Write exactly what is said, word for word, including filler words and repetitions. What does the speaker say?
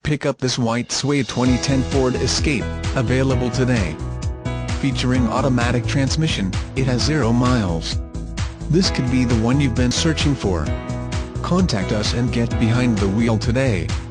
pick up this white suede twenty ten Ford Escape, available today. Featuring automatic transmission, it has zero miles. This could be the one you've been searching for. Contact us and get behind the wheel today.